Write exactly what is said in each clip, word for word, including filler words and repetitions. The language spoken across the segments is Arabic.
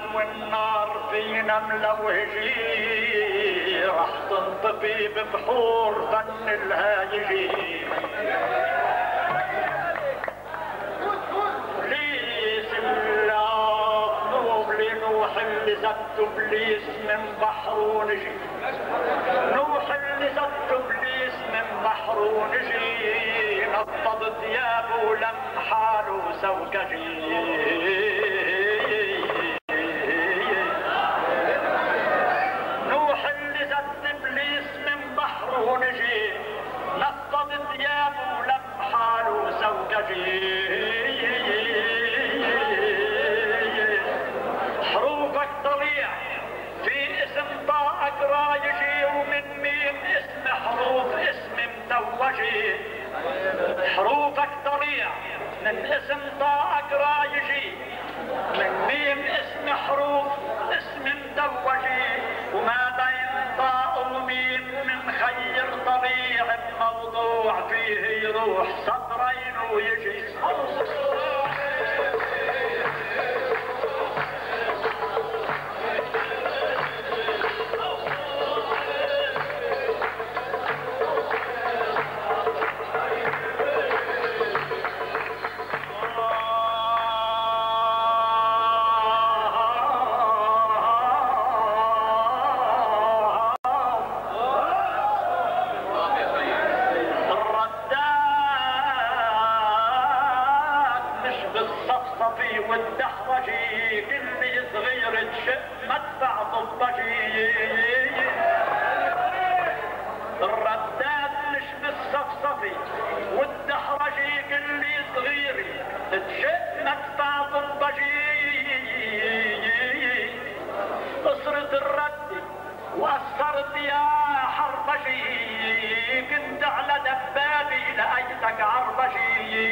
والنار فينا ملوهجي راح تنطفي ببحور فن الهايجي. ابليس الله نوب لنوح اللي زت ابليس من بحر ونجي. نوح اللي زت ابليس من بحر ونجي نفض ثيابه ولم حاله سوكجي. نفض ثيابه ولم حاله سوكجي. حروفك ضليع في اسم طاءك رايجي ومن ميم اسم حروف اسم متوجي. حروفك ضليع من اسم طاءك رايجي من ميم اسم حروف اسم متوجي وما بين طاء وميم من خير طبيع موضوع فيه يروح سطرين ويجي. والدحرجي كل صغير تشق مدفع ضبجي. الرداد مش بالصفصفي والدحرجي كل صغير تشق مدفع ضبجي. قصرت الرد وأثرت يا حربجي كنت على دبابي لقيتك عربجي.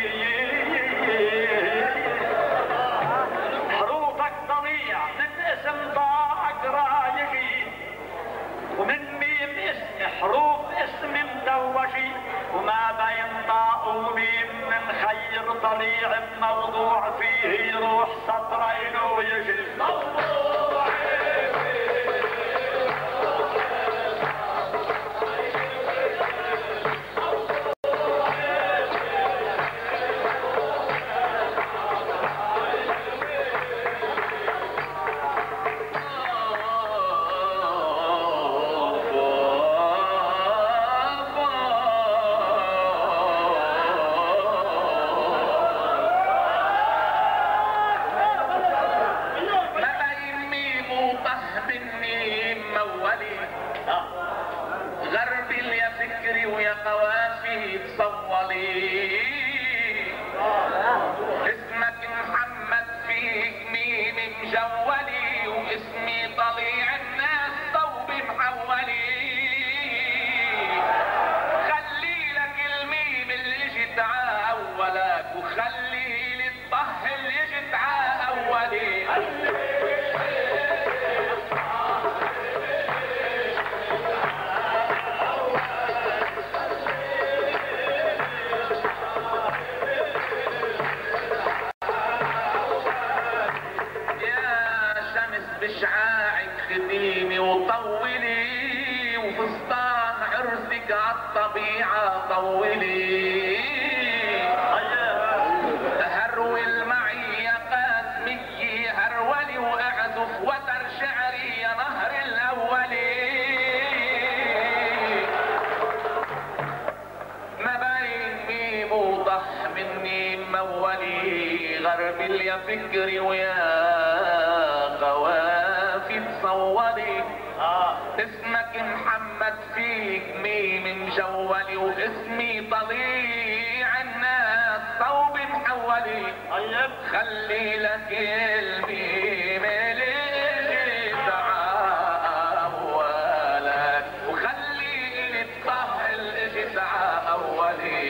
من اسم ضاعك رايجي ومن ميم اسم حروف اسم مدوجي وما بين ضاء وميم من خير طليع موضوع فيه يروح سطرين ويجي. اسمك محمد فيك ميم مجولي واسمي طليع الناس صوب محولي. خلي لك الميم اللي جت عاولك وخلي لي الطه اللي جت عاولي. بشعاعك خديني وطولي وفستان عرسك عالطبيعة طولي. هرول معي يا قاسمي هرولي واعزف وتر شعري يا نهر الاولي. ما بين ميم وضح مني مولي غرب يا فكري ويا خوافي تصوري. اسمك محمد فيك ميم مجولي واسمي طليع الناس صوب محولي. خلي لك الميم اللي جت عاولك وخلي لي الطه اللي جت عاولي.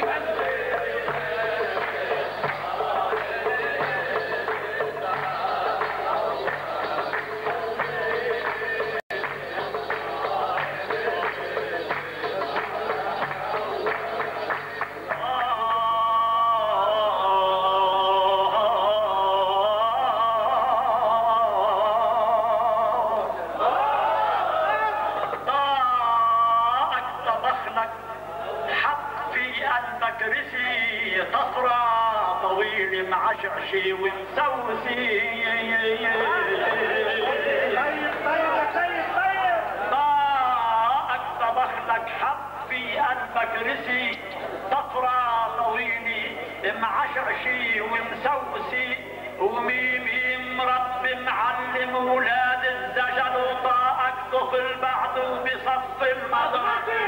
شي ومسوسي طيب طيب يا سيد طيب. ضاقك طبخ لك حب في قلبك رسي طفرة طويلة معشعشي ومسوسي وميمي مربي معلم ولاد الزجل وطاقك طفل بعده بصف المدرسة.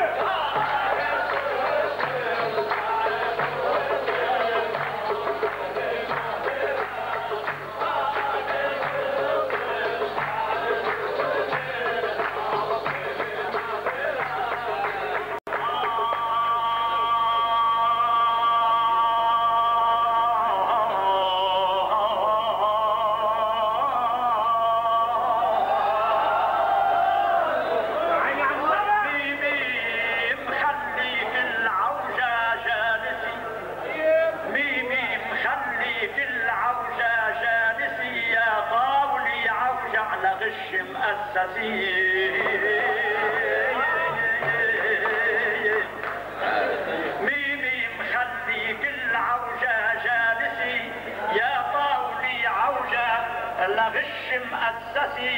ميمي مخلي كل عوجة جالسي يا طاولي عوجة لغش مؤسسي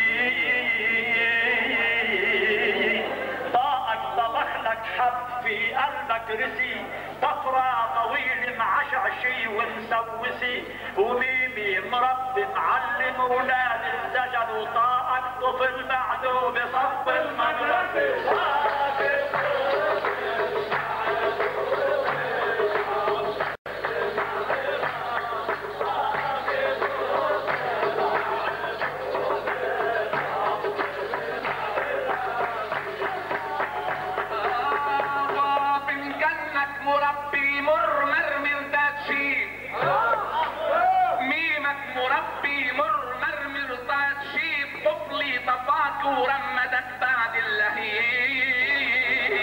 طاقك طبخ لك حب في قلبك رسي طفرة طويل معشعشي ومسوسي وميمي مربي معلم ولاد الزجل وطاقك طفل بعده بصف المدرسة. مربي مر مرمر داتشي ميمك مربي مر مرمر داتشي طفلي طفاك ورمدك بعد اللهيب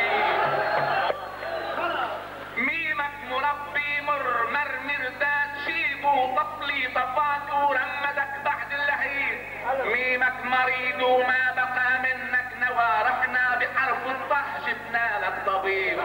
ميمك مربي مر مرمر داتشي طفلي طفاك ورمدك بعد اللهيب ميمك مريض وما بقى منك نوى رحنا بحرف الطح جبنا لك طبيب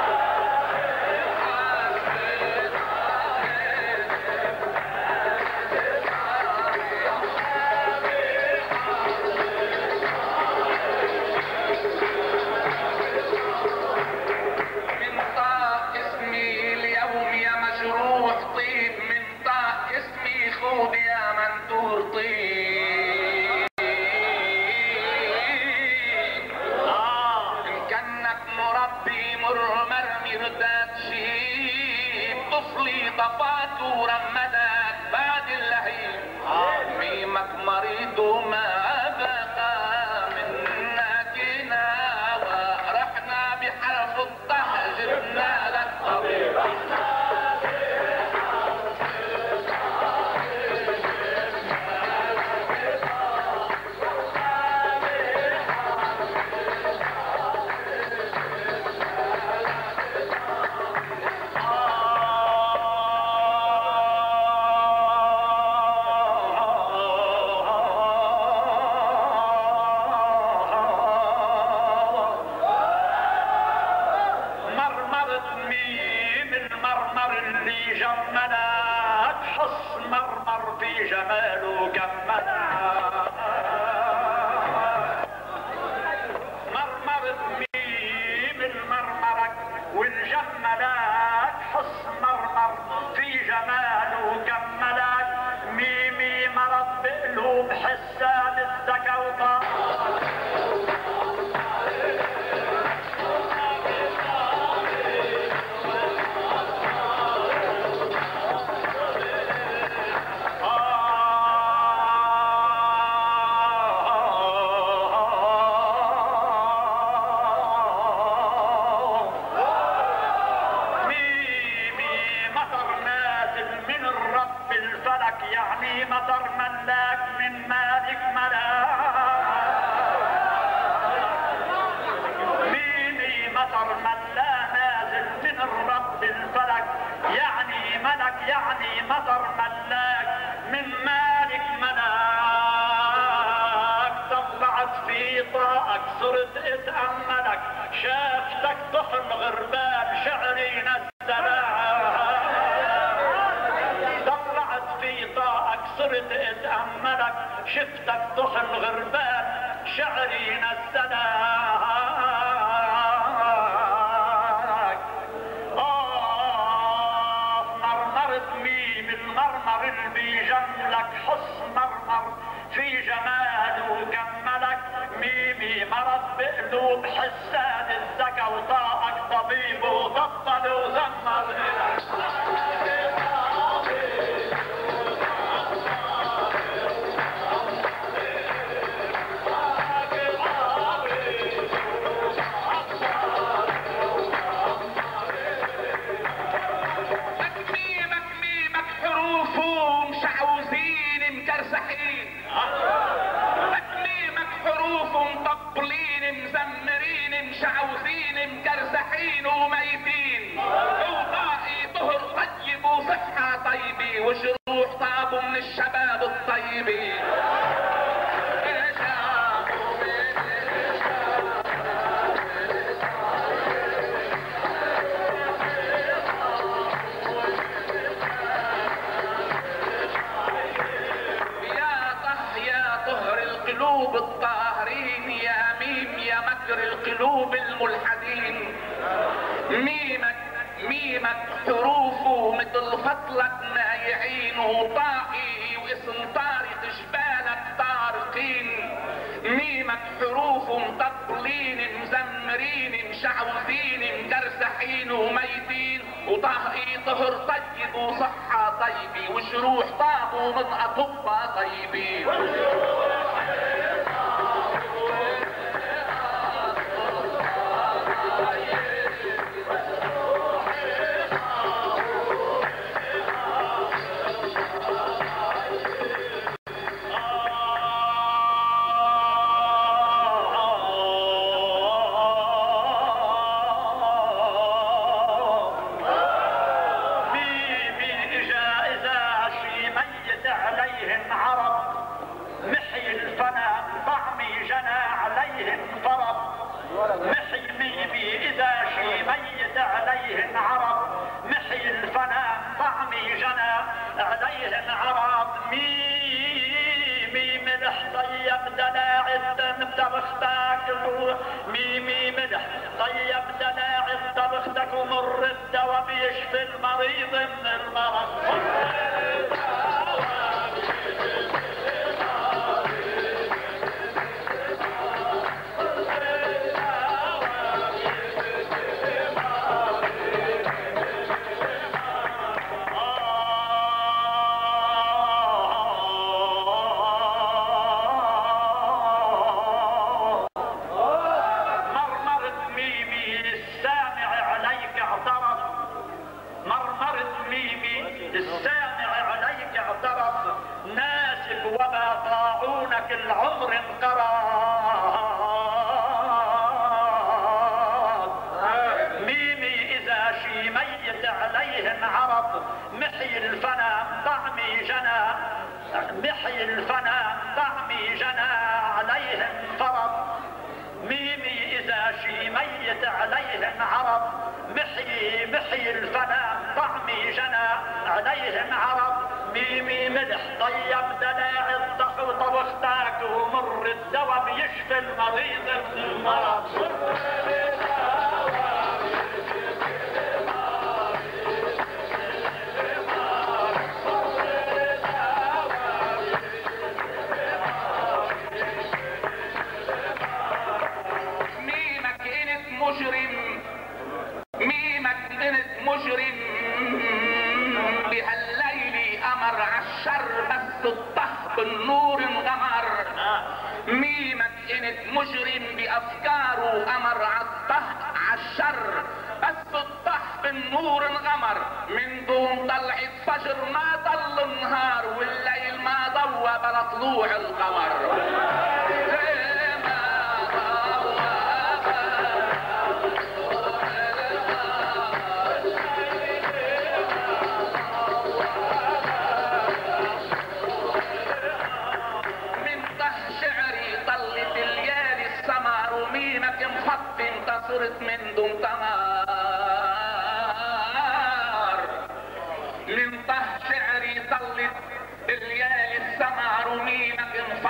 طفات ورمدك بعد اللهيب ميمك مريض وما بقى منك ناوى رحنا بحرف الطه جبنا لك طبيب جملك حص مرمر في جماله جملك مرمرت ميم المرمرك والجملك حص مرمر في جماله جملك ميمي مرض بقلوب حسان الذكا وطاق يعني مطر ملاك من مالك ملاك ميني مطر ملا نازل من الرب الفلك يعني ملك يعني مطر ملاك من مالك ملاك طلعت في طاقك صرت اتأملك شافتك طفل غربان شعري نزلك شفتك طحن غربان شعري نسلاك. آه مرمرت ميم المرمر اللي بيجملك حسن مرمر في جماله وجملك. ميمي مرض بقلوب حسان الزكا وطاقك طبيب وطبل وزمر شعوذين مكرزحين وميتين وطائي طهر طيب وصحة طيبة وجروح طابوا من الشباب الطيبين. يا طه يا طهر القلوب الطاهرين يا ميم يا مكر القلوب الملحدين. ميمك ميمك حروفه مثل فضلك مايعين وطائي واسم طارق جبالك طارقين. ميمك حروفه مطبلين مزمرين مشعوذين مكرسحين وميتين وطائي طهر طيب وصحة طيبة وجروح طابوا من أطباء طيبين. ميمي مدح طيب دلاع طبختك ومر الدواء بيشفي المريض من المرض. العمر انقرض. ميمي اذا شي ميت عليه انعرض محي الفنا طعمي جنى. محي الفنا طعمي جنى عليه انفرض. ميمي اذا شي ميت عليه انعرض محي محي الفنا طعمي جنى عليه انعرض. ميمي مدح طيب دلاع الضح وطبختك ومر الدواء بيشفي المريض من المرض. ميمك انت مجرم ميمك انت مجرم بهالليل امر عالشر بس الطه بالنور انغمر. ميمك انت مجرم بافكاره امر عالطه عالشر بس الطه بالنور انغمر. من دون طلعة فجر ما ضل النهار والليل ما ضوى بلا طلوع القمر. صرت من دون تمار من طه شعري طلت الليالي السمار وميمك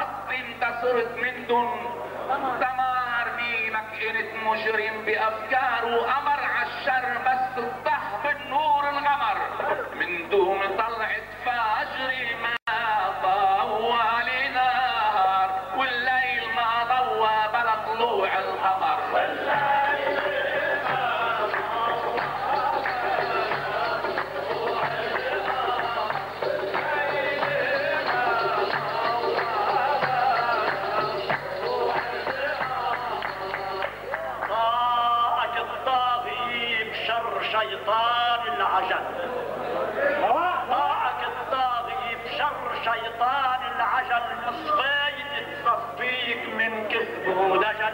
دن دمار ميمك انت مجرم بافكاره امر عالشر بس الضح بالنور الغمر من دوم طلعت فجري ما ضوى نهار والليل ما ضوى بلا طلوع القمر شيطان العجل طاعك الطاغي بشر شيطان العجل مصفايد تصفيك من كذب ودجل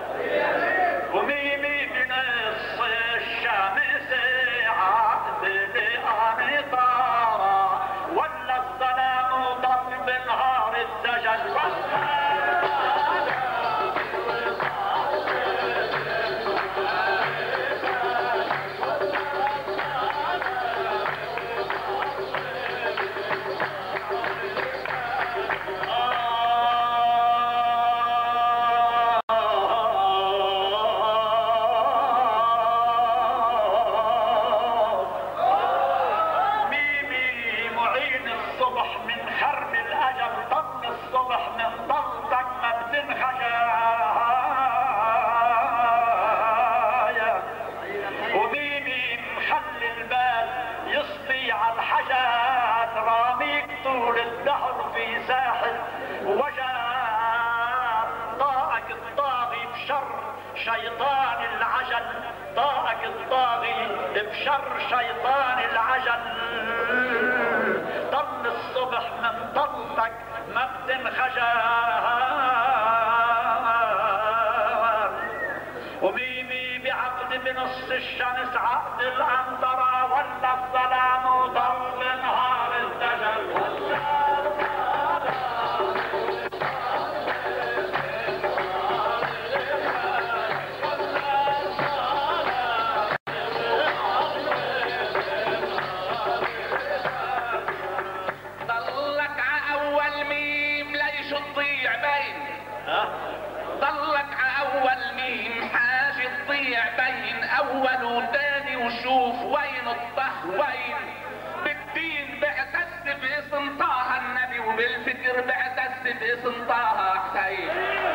وميمي بنص الشمس عقد لأنطارة ولا الظلام ضل بنهار الزجل شيطان العجل طاعك الطاغي بشر شيطان العجل ضل الصبح من ضلك ما بتنخجل وميمي بعقد بنص الشمس عقد الأنطرة ولا الظلام ضل نهار الدجل ضلك اول ميم حاجة تضيع بين اول وثاني وشوف وين الطه وين بالدين بعتز باسم طه النبي وبالفكر بعتز باسم طه حسين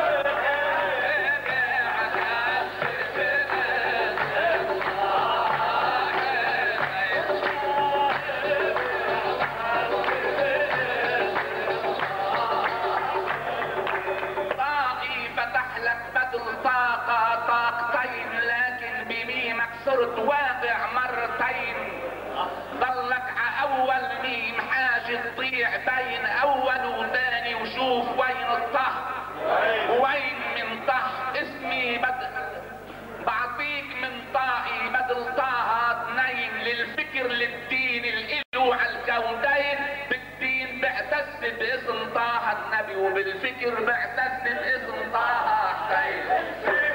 صرت واقع مرتين ضلك اول ميم حاجة تضيع بين اول وثاني وشوف وين الطه وين من طه اسمي بدل بعطيك من طائي بدل طه اثنين للفكر للدين الالو على الكونين بالدين بعتز باسم طه النبي وبالفكر بعتز باسم طه حسين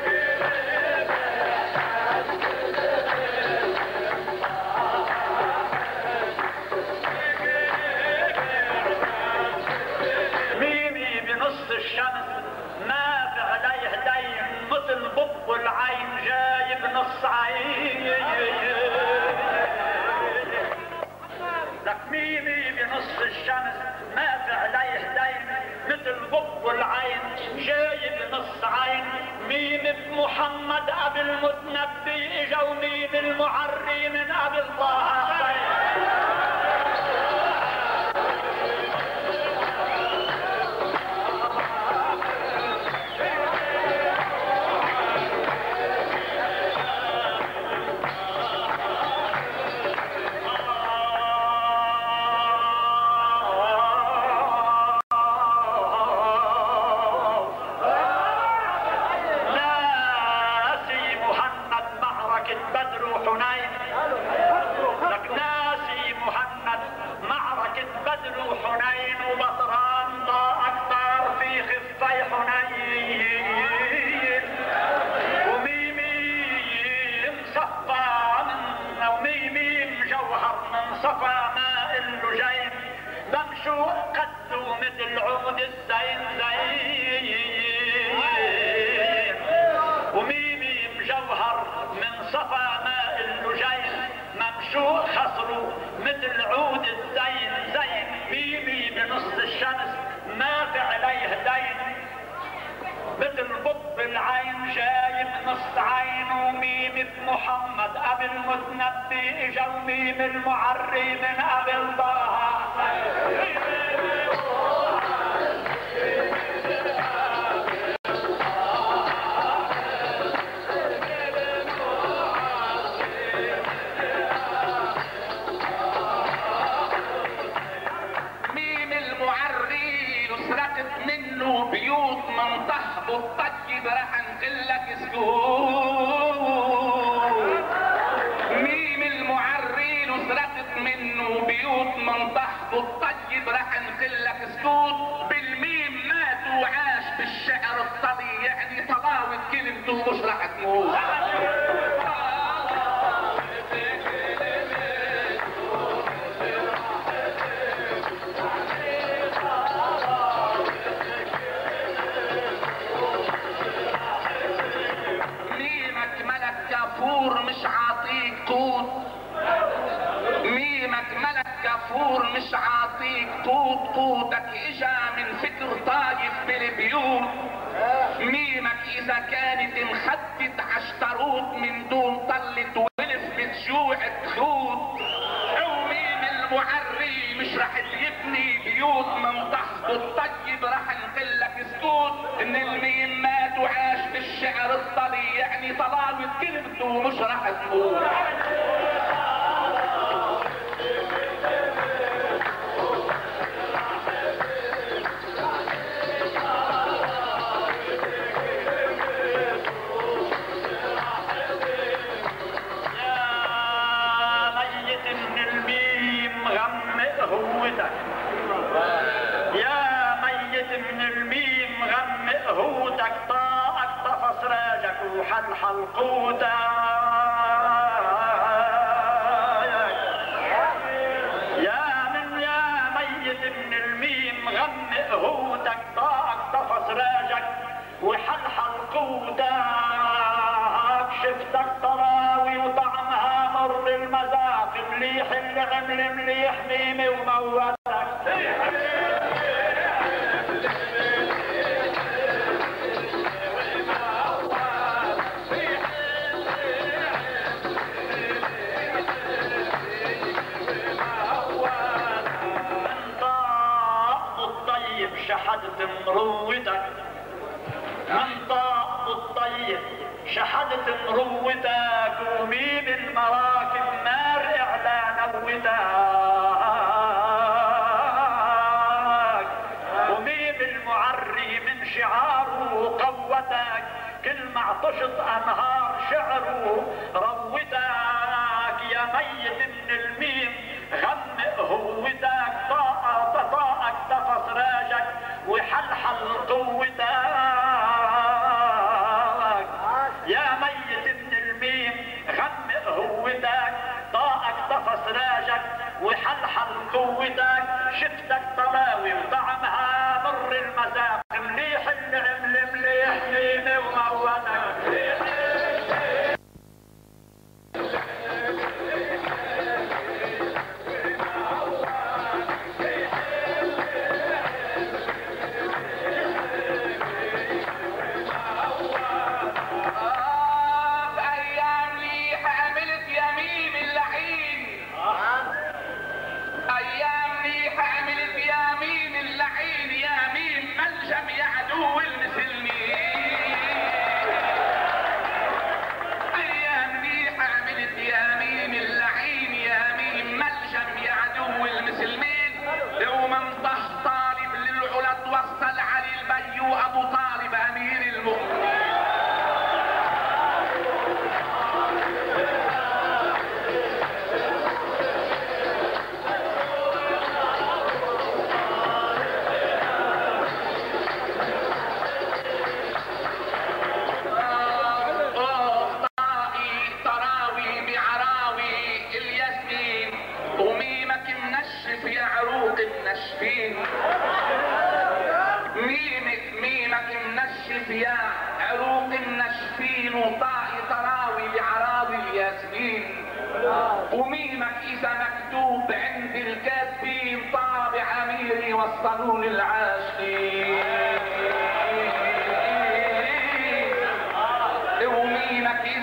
الشمس ما في عليه دين مثل بب العين جايب نص عين لك ميمي بنص الشمس ما في عليه دين مثل بب العين جايب نص عين ميم بمحمد ابي المتنبي اجا وميم المعري من ابي الله صفا ماء اللجين بمشوا قدوا مثل عود الزين زين ما في عليه دين مثل قطب العين شايف نص عين وميم محمد ابي المتنبي اجا وميم المعري من ابي طه منه بيوت من طهب الطيب راح نقلك سكوت. ميم المعرين وسرقت منه بيوت من طهب الطيب راح نقلك سكوت. بالميم مات وعاش بالشعر الطبي يعني طلاوة كلمته مش راح تموت. كفور مش عاطيك قوت. ميمك ملك كفور مش عاطيك قوت. قوتك اجا من فكر طايف بالبيوت. ميمك اذا كانت مخدت عشتروت من دون طلة ولف بتجوع تخوت. وميم المعري مش رح تبني بيوت من تحت الطيب رح نقلك سكوت. ان الميم مات وعاش بالشعر الطلي يعني طلاوة كلمته مش رح تموت. يا ميت من الميم غمق هودك طاقك طفص راجك وحلحل قوتك. يا من يا ميت من الميم غمق هودك طاقك طفص راجك وحلحل قوتك. شفتك طراوي وطعمها مر المذاق مليح العمل مليح ميمي وموتك. شحدت مروتك من طاق الطيب شحدت مروتك. وميم المراكب نار اعلى نوتك. وميم المعري من شعاره قوتك. كل ما عطشت انهار شعره روتك. يا ميت من الميم غمق هوتك طاقة طاقك تفص راجك وحلحل قوتك. يا ميت من الميم غمق هوتك طاقك تفص راجك وحلحل قوتك. شفتك طلاوي وطعمها مر المذاق مليح العمل مليح ميمي وموتك. يا عروق النشفين وطائي طراوي بعراض الياسمين. وميمك اذا مكتوب عند الكاتبين طابع اميري والصالون العاشقين.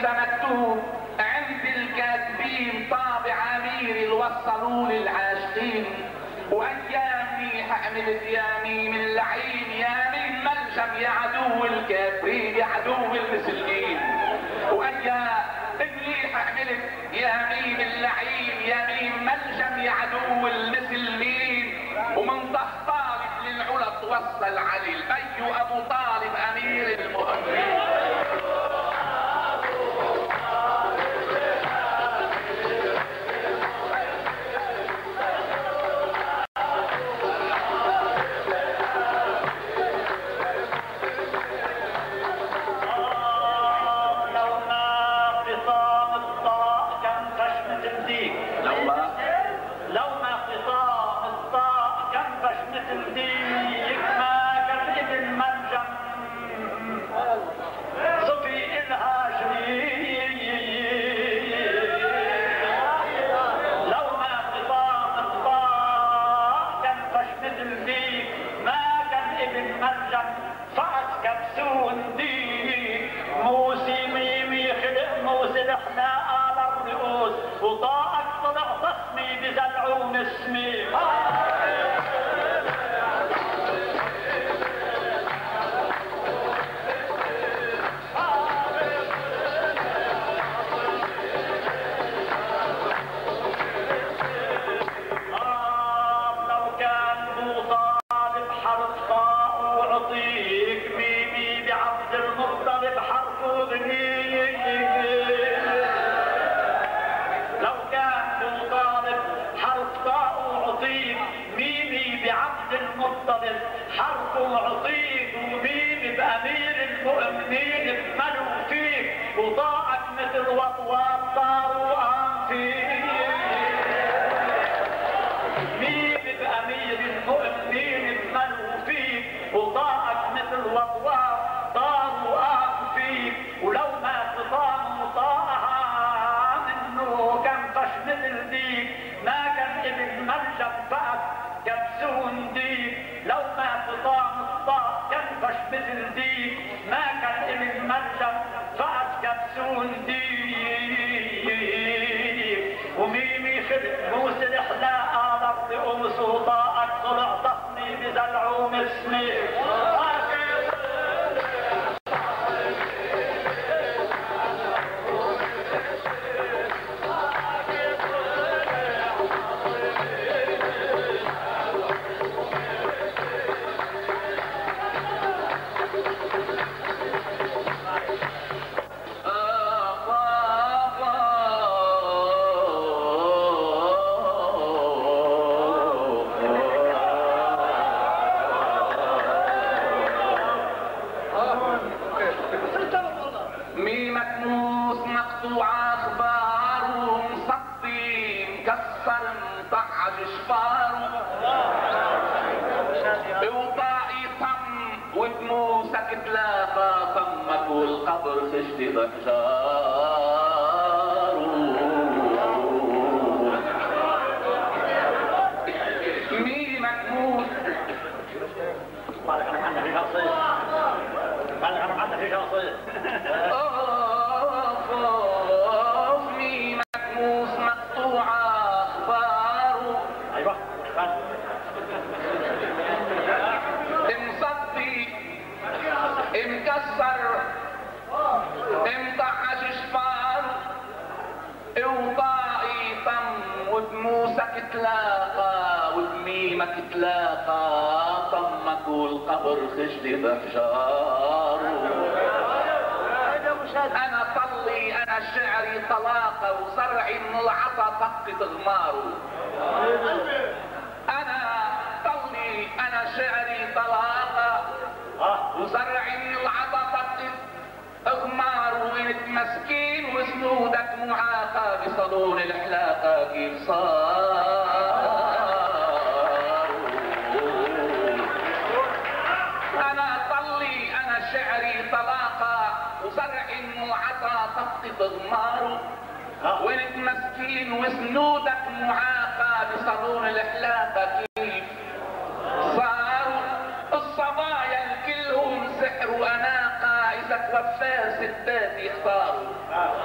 ده مكتوب عند الكاتبين طابع امير الوصلوا للعاشقين، وايامي حملت يا ميم اللعين يا ميم ملجم يا عدو الكافرين يا عدو المسلمين، وايام ابني حملت يا ميم اللعين يا ميم ملجم يا عدو المسلمين، ومن ضح طالب للعلا توصل علي البي ابو طالب امير المؤمنين. انا طلي انا شعري طلاقه وزرعي من العطا طقت غماره. انا طلي انا شعري طلاقه وزرعي من العطا طقت غماره، وانت مسكين وسنودك معاقه بصالون الحلاقه كيف صار. انا طلي انا شعري طلاقه وزرعي معطى طقت غماره، وانت مسكين وسنودك معاقه بصالون الحلاقه كيف صاروا. الصبايا الكلهم سحر واناقه اذا توفى ستات يختاروا.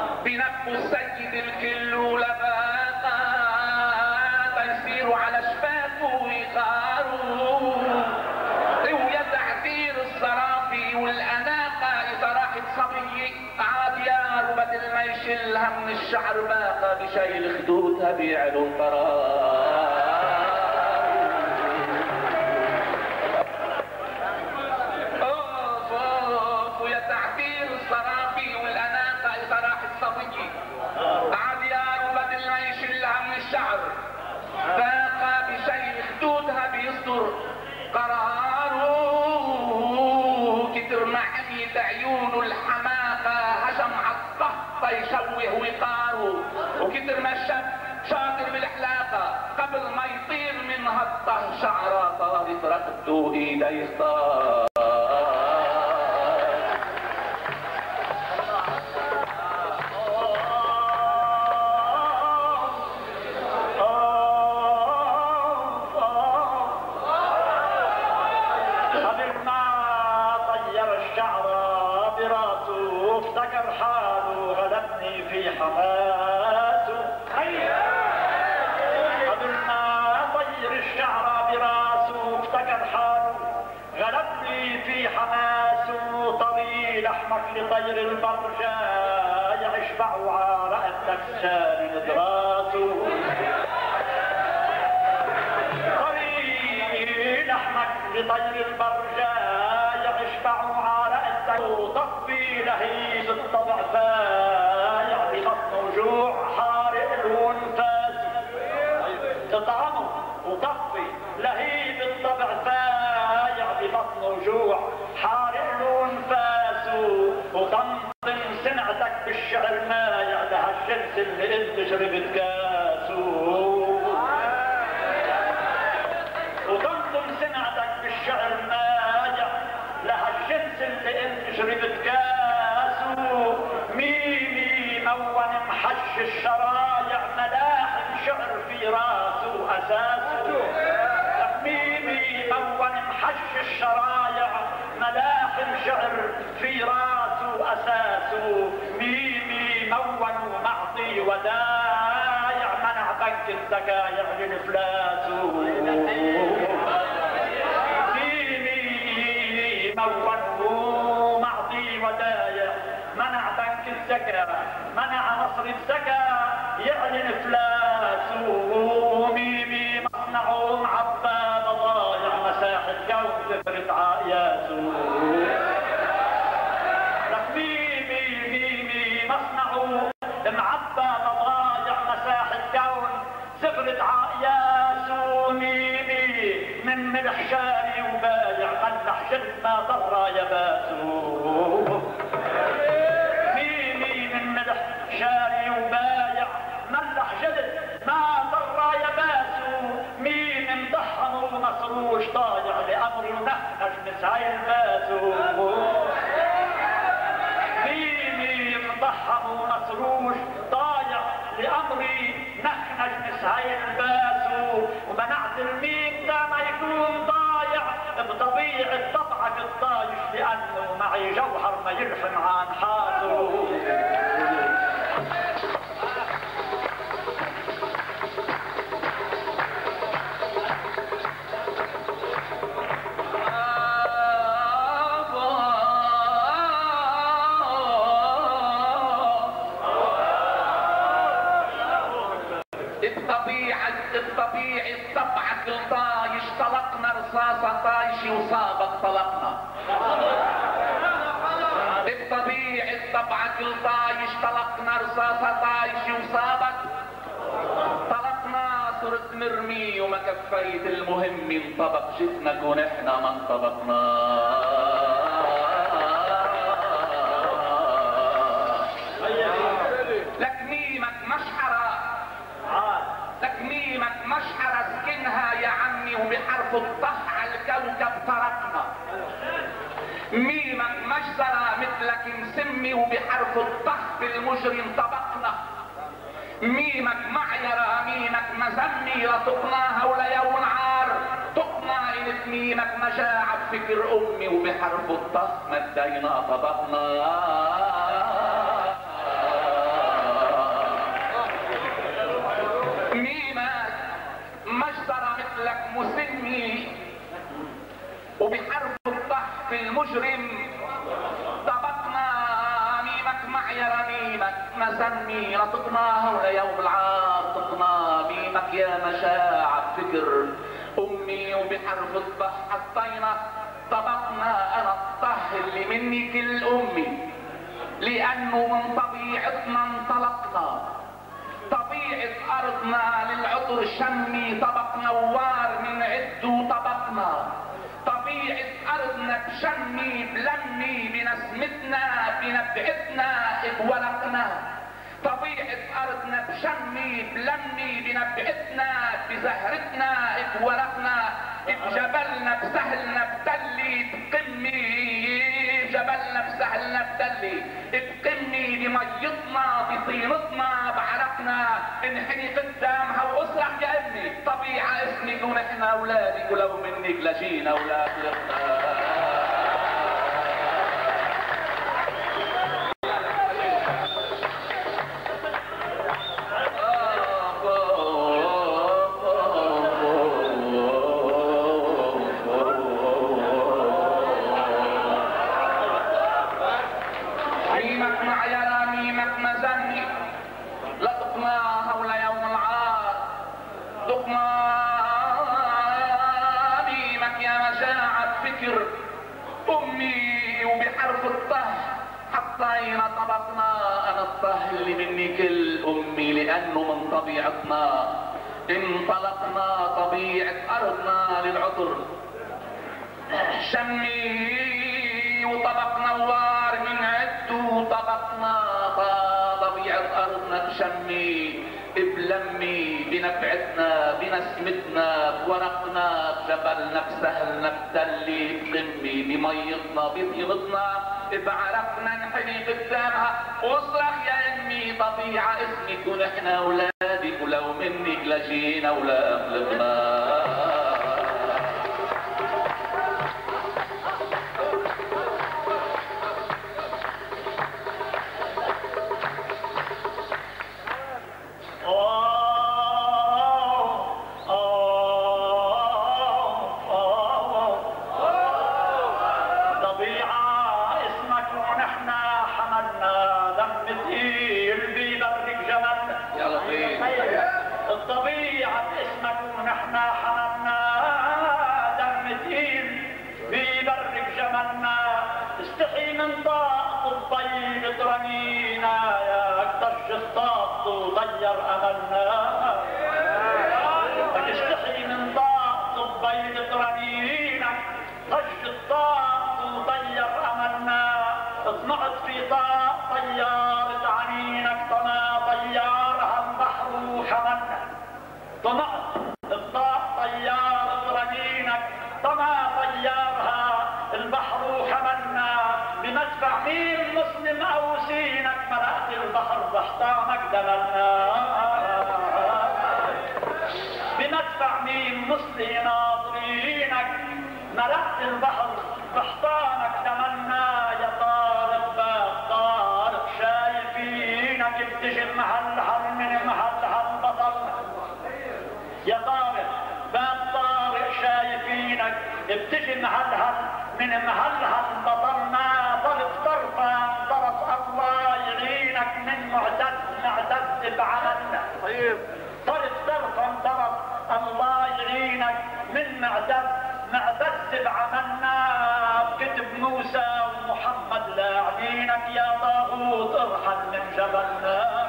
ابو السيد الكل ولباقة تيسيروا على شفاته ويغاروا ويا تعثير الصرافي والاناقة اذا راحت صبية عاد يا بدل ما يشيلها من الشعر باقة بشيل خدودها بيعلو القرار. الصرافي والاناقه اذا راحت صبيه عاد يا بدل ما يشيلها من الشعر باقى بشيء خدودها بيصدر قراره كتر ما حميت عيونه الحماقه هجم على الطهطه يشوه وقاره وكتر ما الشاب شاطر بالحلاقه قبل ما يطير منها الطه شعره طارت رقبته ايديه طار. حماته قبل ما طير الشعر براسه افتكر حاله غلبني في حماسه طويل احمق لطير البرجاء يشبع وعارق الدكسان ندراسه طويل احمق لطير البرجاء يشبع وعارق الدكسان طفي لهيب الطبع فايع ببطن وجوع حارق الونفاس تطعمه وطفي لهيب الطبع فايع ببطن وجوع حارق الونفاس وطمطم سمعتك بالشعر مايع لهالجنس اللي انت شربت كاسه وطمطم سمعتك بالشعر مايع لهالجنس اللي انت شربت كاسه ميمي مون محش الشرايع ملاحم شعر في راسه اساسه ميمي مون محش الشرايع ملاحم شعر في راسه اساسه ميمي مون معطي ودايع منع بنك الذكايع لنفلاسه ميمي مون معطي ودايع منع بنك الزكاة منع مصر الزكاة يعلن افلاسه ميمي مصنعه معبى بضايع مساحة كون تفرد عاياسه لك ميمي ميمي مصنعه معبى بضايع مساحة كون زفرة عاياسه ميمي من ملح شاري وبايع ملح جلد ما ضر يباسه شاري وبايع ملح جلد ما ضر يباسه مين مطحن ومصروش طايع لامر نحنش مسعي الباسه مين مطحن ومصروش طايع لامري نحنش مسعي الباسه ومنعت المين ده ما يكون ضايع بطبيعة طبعك الطايش لانه معي جوهر ما يلحم عن حاضره الطبيعي طبعك الطايش طلقنا رصاصة طايشي وصابك طلقنا الطبيعي طبعك الطايش طلقنا رصاصة طايشي وصابك طلقنا صرت مرمي وما كفيت المهم انطبق جسمك ونحنا ما انطبقنا لك ميمك مشحرة لك ميمك مشحرة سكنها يا عمي وبحرف الطه على الكوكب تركنا ميمك مجزرة مثلك مسمي وبحرف الطه بالمجري انطبقنا ميمك معيرة ميمك مزمي لطقناها وليوم عار طقنا إنت ميمك مجاعة بفكر أمي وبحرف الطه مدينا طبقنا مسمي نطقناها وليوم العار طقنا ميمك يا مشاعر فكر امي وبحرف الطه حطينا طبقنا انا الطه اللي مني كل امي لانه من طبيعتنا انطلقنا طبيعة ارضنا للعطر شمي طبق نوار من عد طبقنا طبيعة ارضنا بشمي بلمي بنسمتنا بنبعتنا بولقنا طبيعة ارضنا بشمي بلمي بنبعتنا بزهرتنا بولقنا بجبلنا بسهلنا بتلي بقمي جبلنا بسهلنا بتلي بقمي بميتنا بطينتنا بعرقنا انحني قدامها واسرح يا ابني طبيعة اسمك ونحن اولادك ولو منك لجينا ولا خلقنا امي وبحرف الطه حطينا طبقنا انا الطه اللي مني كل امي لانه من طبيعتنا انطلقنا طبيعة ارضنا للعطر شمي وطبق نوار من عد وطبقنا طبيعة ارضنا بشمي بلمي بنبعتنا بنسمتنا بورقنا بجبلنا بسهلنا بتلي بقمي بميتنا بطينتنا بعرقنا نحني قدامها واصرخ يا امي طبيعة اسمك ونحن اولادك ولو منك لجينا ولا خلقنا الطبيعة باسمك ونحن حملنا دم تقيل ببرك جملنا استحي من طاقة الطيب ترمينا يا اكتر الطاقة وطير املنا استحي من طاقة الطيب ترمينا طج الطاقة وطير املنا اطمعت في طاقة طيارة عنينك طما طيارها البحر وحملنا طمعت الطاق طيارة رنينك طمع طيارها البحر وحملنا بمدفع مين مسلم او سينك ملأت البحر بحطامك دملنا بمدفع مين مسلم ناظرينك ملأت البحر بحطامك دملنا يا طارق باب طارق شايفينك بتجي محل حل من محل حل بطلنا يا طارق باب طارق شايفينك بتجي محلها من محلها بطلنا طرف طرفا طرف الله يعينك من معتد معتد بعملنا طيب طرف طرفا طرف الله يعينك من معتد معتد بعملنا بكتب موسى ومحمد لاعبينك يا طاغوت ارحل من جبلنا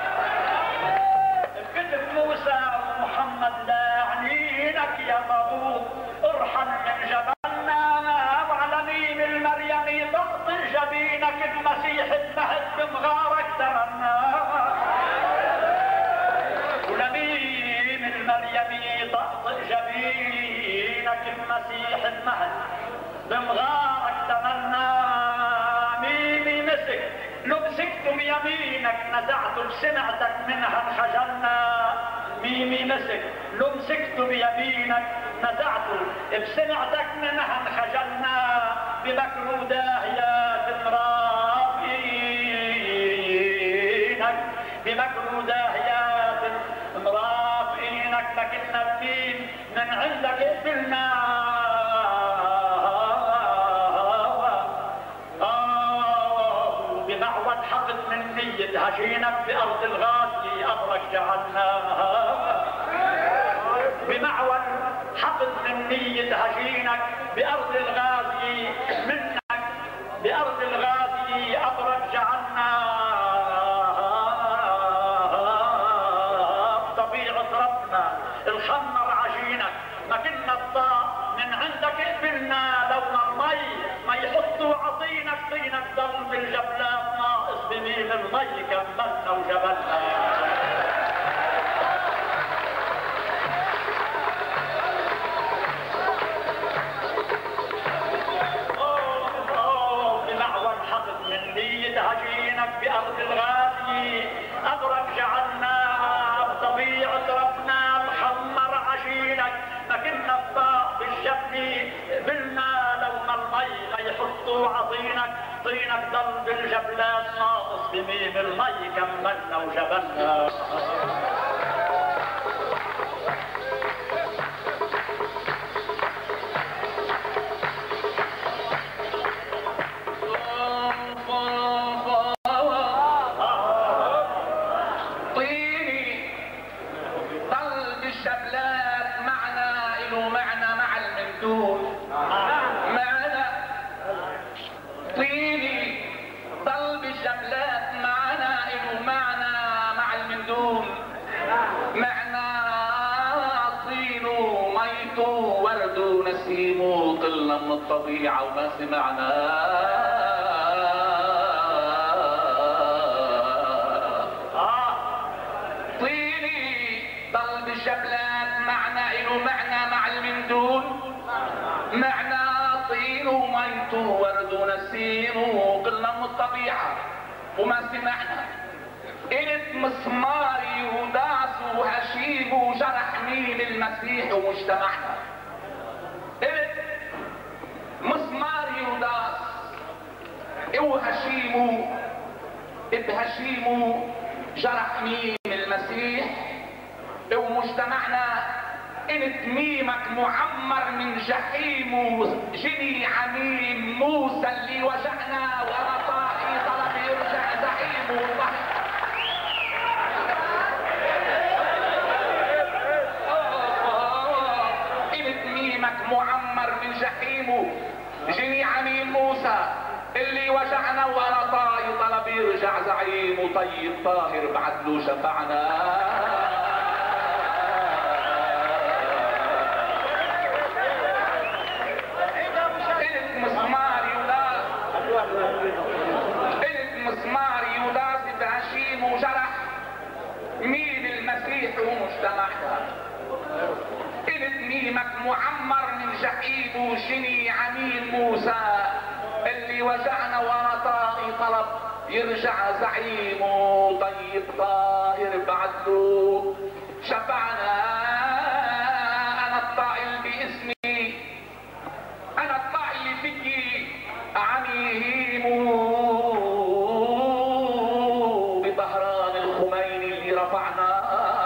بكتب موسى ومحمد لاعنينك يا طاغوت ارحل من جبلنا وعلى ميم المريم تقطع جبينك بمسيح المهد بمغارك تمنى ولميم المريم تقطع جبينك بمسيح المهد بمغارك تمنى ميمي مسك لو مسكت بيمينك نزعت بسمعتك منها انخجلنا ميمي مسك لو مسكت بيمينك نزعت بسمعتك منها انخجلنا بمكر داهيات مرافقينك بمكر داهيات مرافقينك لكن الميم من عندك قبلنا بمعود حقد من نية هجينك بأرض الغازي أبرك جعلناها بمعود حقد من نية هجينك بأرض الغازي منك بأرض الغازي أبرك جعلناها بطبيعة ربنا الخمر عجينك ما كنا الطاق من عندك قبلنا لون المي ما يحطوا عطينك طينك ضل بالجبلات ناقص بميل المي كملنا وجبلنا هجينك بأرض الغازي أبرك جعلناها بطبيعة ربنا محمر عجينك ما كنا الطاق بالجبل بلنا لون المي ما يحطوا عطينك طينك ضل بالجبلات ناقص بميم المي كملنا وجبلنا من الطبيعة وما سمعنا طيني ضل بالجبلات معنى إله معنى مع المندون معنى طين وميت ورد ونسيم وقلنا من الطبيعة وما سمعنا قلت مسماري وداس وهشيب وجرح مين المسيح ومجتمعنا قلت مسمار يوداس وهشيمو بهشيمو جرح ميم المسيح ومجتمعنا انت ميمك معمر من جحيم وجني عميم موسى اللي وجعنا ورطائي طلب يرجع زعيم انت ميمك معمر من جحيم جني عميم موسى اللي وجعنا ورا طاي طلب يرجع زعيم وطيب طاهر بعد له شفعنا قلت مسمار يوداس قلت مسمار يوداس بهشيم وجرح مين المسيح ومجتمعنا قلت ميمك معمر من جحيم وجني عميل موسى اللي وجعنا ورا طائي طلب يرجع زعيم وطيب طاهر بعده شفعنا انا الطائل باسمي انا الطائل فيكي عميم بطهران الخميني اللي رفعنا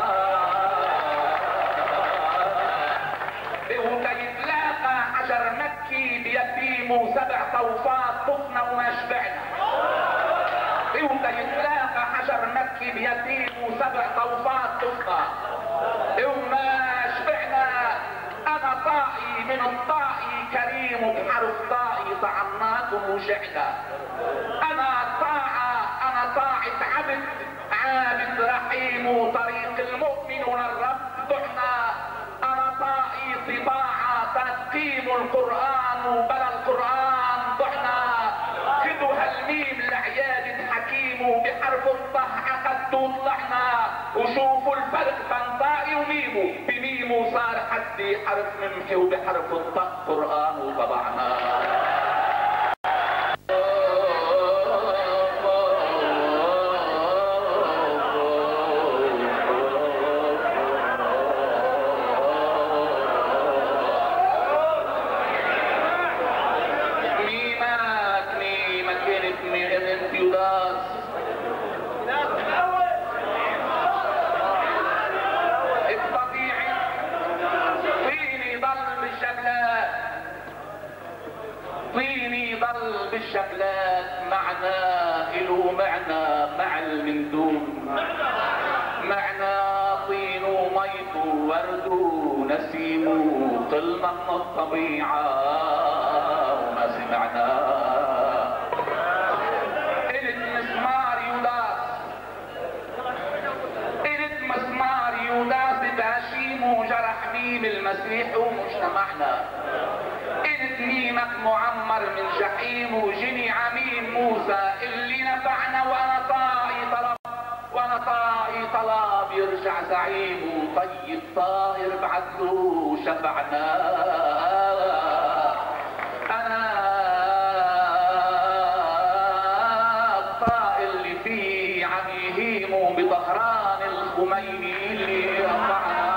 بيتيم سبع طوفات طفنا وما شبعنا وده يتلاقى حجر مكي بيتيم سبع طوفات طفنا وما شبعنا انا طائي من الطائي كريم وبحرف طائي طعمناكم وجعنا انا طاعة انا طاعة عبد عابد رحيم وطريق المؤمنون الرب ضحنا انا طائي طباعة تنقيم القرآن وبلا القرآن ضحنا خدوا هالميم لعيادة حكيم وبحرف الطه عقدتوا طلعنا وشوفوا الفرق بين طائي وميمو بميمو صار حدي حرف ممحي وبحرف الطه قرآن وطبعنا بالشكلات معنا إلو معنى مع المندوم، معنى طين وميط وورد ونسيم وقلنا من الطبيعة وما سمعنا. قلت مسمار يوداس، قلت مسمار يوداس بهشيم وجرح ميم المسيح ومجتمعنا. قلت ميمك معمر من جحيم وجني عميم موسى اللي نفعنا وانا طائي طلب وانا طائي طلب يرجع زعيم وطيب طاهر بعدله شفعنا. انا الطائي اللي فيه عم يهيموا بظهران الخميني اللي رفعنا.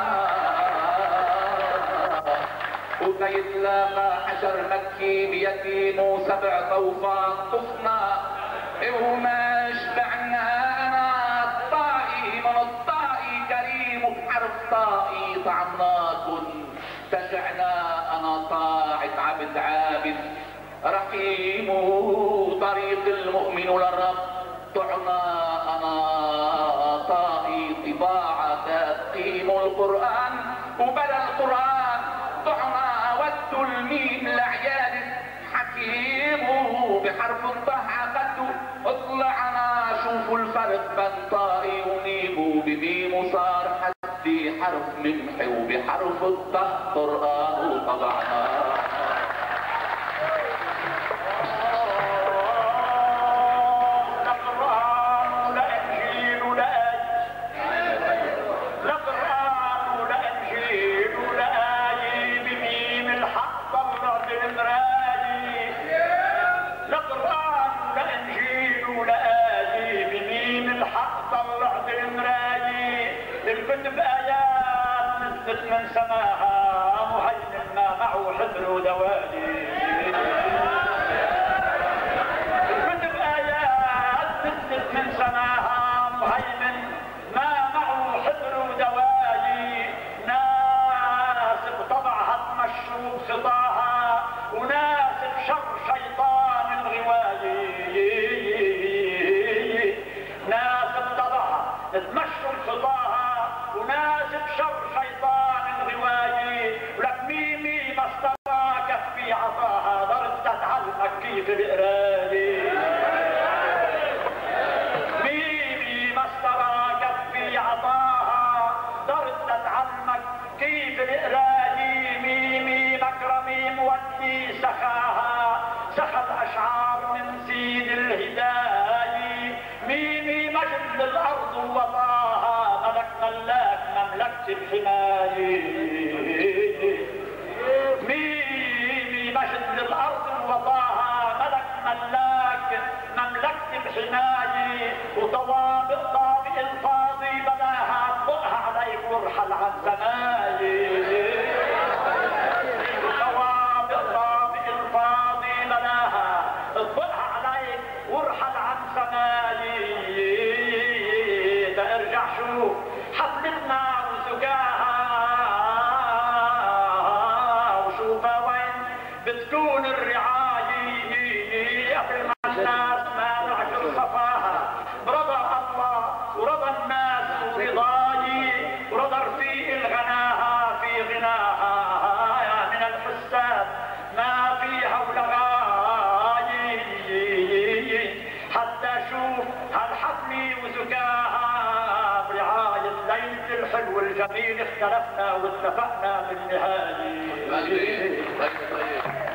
وكيتلاقى حجر مكي بيتيم وسبع طوفان طفنا وما شبعنا. انا الطائي من الطائي كريم وبحرف طائي طعمناكن تجعنا. انا طاعة عبد عابد رحيم طريق المؤمن للرب طعنا. انا طائي طباعة تقيم القرآن وبلا القرآن طعنا. ود الميم لعياد حكيم بحرف الطه عقدته اطلعنا. شوفوا الفرق بين طائي وميم وبميم صار حدي حرف ممحي وبحرف الطه قرآن طبعنا. الكتب آيات نزلت من سماها مهيمن ما معه حبر ودوالي. الكتب آيات نزلت من سماها مهيمن ما معه حبر ودوالي. ناس بطبعها تمشوا خطاها وناس بشر شيطان الغوالي. ناس بطبعها تمشوا خطاها وناس بشر شيطان الغوايي. ولك ميمي ما استراكت في عطاها ضربت تعلمك كيف القرالي. ميمي ما استراكت في عطاها ضربت تعلمك كيف القرالي. ميمي مكرمي مودي سخاها سخى الاشعار من سيد الهداية. ميمي مجد الارض وطاها ملك ملاك مملكة الحماية. ميمي مجد للأرض وطاها ملك ملاك مملكة الحماية. وطوابق طابق الفاضي بلاها اطبقها عليك وارحل عن سماية. وطوابق طابق الفاضي بلاها اطبقها عليك وارحل عن سماية. ارجع شوف حفلتنا وزكاها وشوفها وين بتكون الرعاية. قبل ما الناس ما نعشر صفاها برضا الله ورضا الناس ورضاي ورضا رفيق الغناها في غناها. من الحساب ما فيها ولغاي حتى شوف هالحفلة وزكاها. برعاية ليلة الحلو الجميل اختلفنا واتفقنا بالنهاية.